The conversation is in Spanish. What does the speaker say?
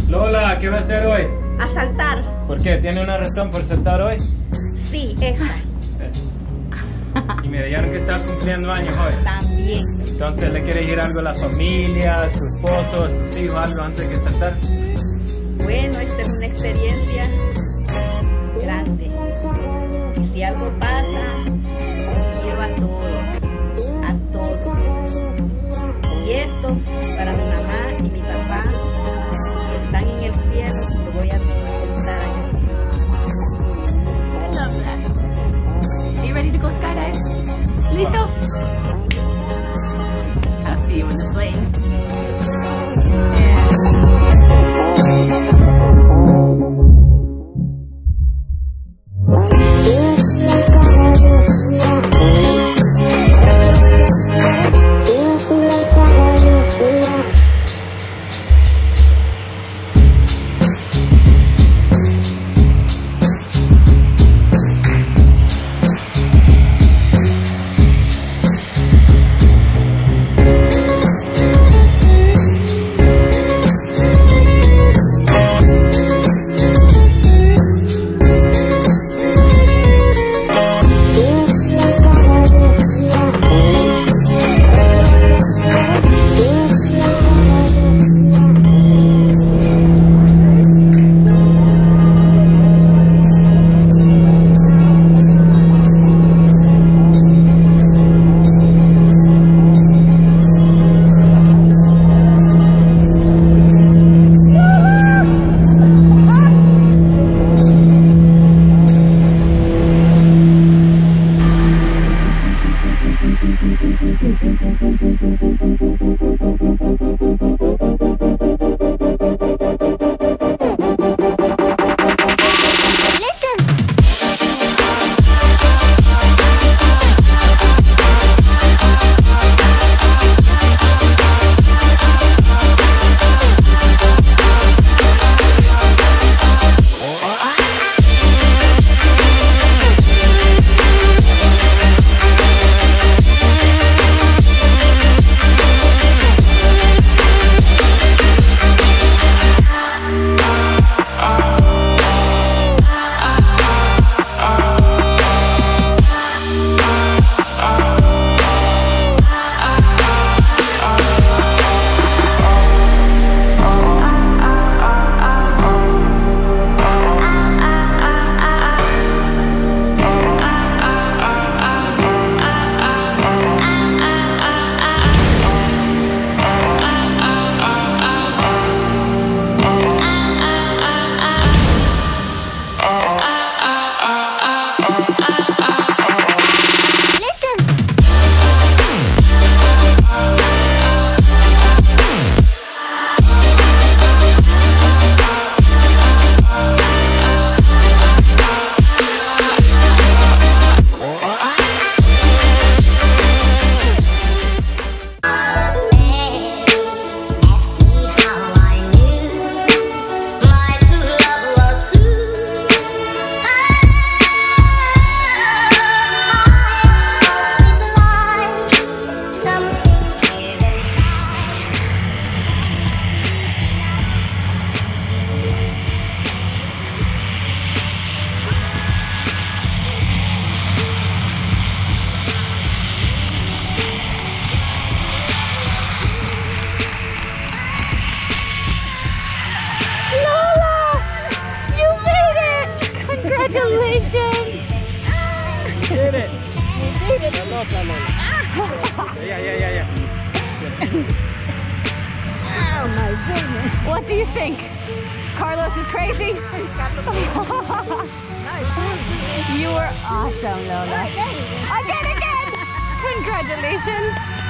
Lola, ¿qué va a hacer hoy? A saltar. ¿Por qué? ¿Tiene una razón por saltar hoy? Sí, esa. Y me dijeron que está cumpliendo años hoy. También. Entonces, ¿le quiere decir algo a la familia, a su esposo, a sus hijos, algo antes de saltar? Bueno, esta es una experiencia grande. Y si algo pasa, los quiero a todos. A todos. Y esto, para mi mamá y mi papá, que están en el cielo, lo voy a contar a ellos. I love that. Are you ready to go skydive? ¿Listo? I'll see you in the plane. Congratulations! You did it! You did it! Yeah. Oh my goodness. What do you think? Carlos is crazy? You were awesome, Lola. Again! Congratulations!